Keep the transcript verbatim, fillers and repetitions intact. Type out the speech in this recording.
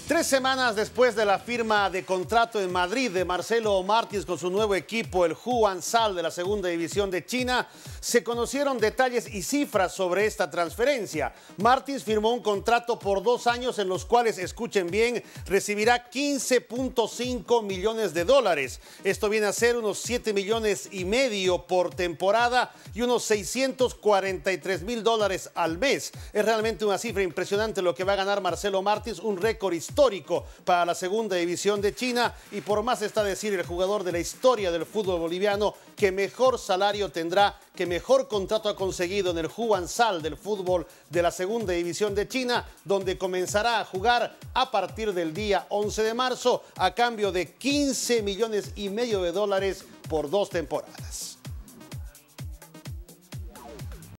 Tres semanas después de la firma de contrato en Madrid de Marcelo Martins con su nuevo equipo, el Huansal de la segunda división de China, se conocieron detalles y cifras sobre esta transferencia. Martins firmó un contrato por dos años en los cuales, escuchen bien, recibirá quince punto cinco millones de dólares. Esto viene a ser unos siete millones y medio por temporada y unos seiscientos cuarenta y tres mil dólares al mes. Es realmente una cifra impresionante lo que va a ganar Marcelo Martins, un récord histórico histórico para la segunda división de China, y por más está decir el jugador de la historia del fútbol boliviano que mejor salario tendrá, que mejor contrato ha conseguido en el Huansal del fútbol de la segunda división de China, donde comenzará a jugar a partir del día once de marzo a cambio de quince millones y medio de dólares por dos temporadas.